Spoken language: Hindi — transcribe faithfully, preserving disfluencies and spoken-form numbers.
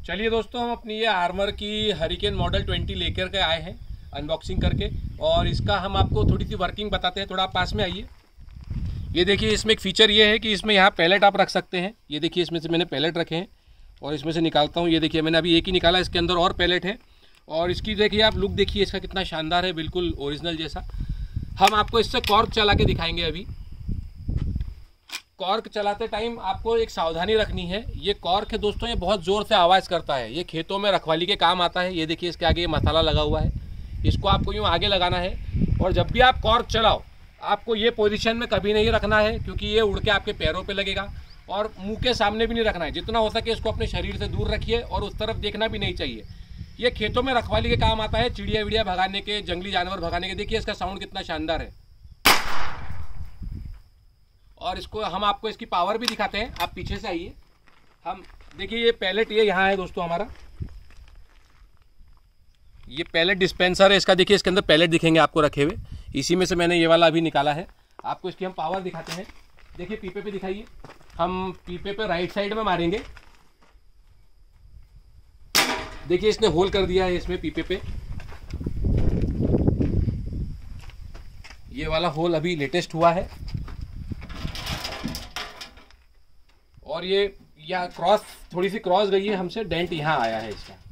चलिए दोस्तों, हम अपनी ये आर्मर की हरिकेन मॉडल ट्वेंटी लेकर के आए हैं अनबॉक्सिंग करके, और इसका हम आपको थोड़ी सी वर्किंग बताते हैं। थोड़ा आप पास में आइए। ये देखिए, इसमें एक फ़ीचर ये है कि इसमें यहाँ पैलेट आप रख सकते हैं। ये देखिए, इसमें से मैंने पैलेट रखे हैं और इसमें से निकालता हूँ। ये देखिए, मैंने अभी एक ही निकाला, इसके अंदर और पैलेट है। और इसकी देखिए आप लुक देखिए, इसका कितना शानदार है, बिल्कुल ओरिजिनल जैसा। हम आपको इससे कॉर्क चला के दिखाएंगे। अभी कॉर्क चलाते टाइम आपको एक सावधानी रखनी है। ये कॉर्क है दोस्तों, ये बहुत ज़ोर से आवाज़ करता है। ये खेतों में रखवाली के काम आता है। ये देखिए, इसके आगे ये मसाला लगा हुआ है, इसको आपको यूँ आगे लगाना है। और जब भी आप कॉर्क चलाओ, आपको ये पोजीशन में कभी नहीं रखना है, क्योंकि ये उड़ के आपके पैरों पे लगेगा। और मुंह के सामने भी नहीं रखना है। जितना हो सके इसको अपने शरीर से दूर रखिए, और उस तरफ देखना भी नहीं चाहिए। ये खेतों में रखवाली के काम आता है, चिड़िया विड़िया भगाने के, जंगली जानवर भगाने के। देखिए इसका साउंड कितना शानदार है। और इसको हम आपको इसकी पावर भी दिखाते हैं। आप पीछे से आइए। हम देखिए, ये पैलेट ये यहाँ है दोस्तों हमारा। ये पैलेट डिस्पेंसर है इसका। देखिए, इसके अंदर पैलेट दिखेंगे आपको रखे हुए। इसी में से मैंने ये वाला अभी निकाला है। आपको इसकी हम पावर दिखाते हैं। देखिए, पीपे पे दिखाइए। हम पीपे पे राइट साइड में मारेंगे। देखिए, इसने होल कर दिया है इसमें पीपे पे। ये वाला होल अभी लेटेस्ट हुआ है। और ये या क्रॉस थोड़ी सी क्रॉस गई है हमसे, डेंट यहाँ आया है इसका।